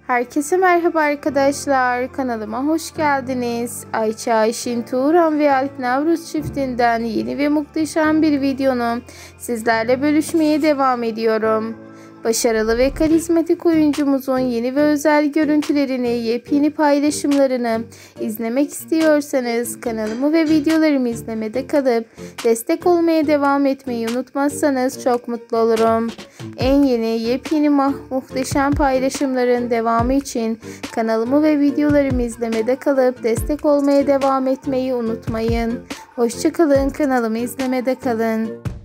Herkese merhaba arkadaşlar. Kanalıma hoş geldiniz. Ayça Ayşin Turan ve Alp Navruz çiftinden yeni ve muhteşem bir videonu sizlerle bölüşmeye devam ediyorum. Başarılı ve karizmatik oyuncumuzun yeni ve özel görüntülerini, yepyeni paylaşımlarını izlemek istiyorsanız kanalımı ve videolarımı izlemede kalıp destek olmaya devam etmeyi unutmazsanız çok mutlu olurum. En yeni, yepyeni muhteşem paylaşımların devamı için kanalımı ve videolarımı izlemede kalıp destek olmaya devam etmeyi unutmayın. Hoşça kalın, kanalımı izlemede kalın.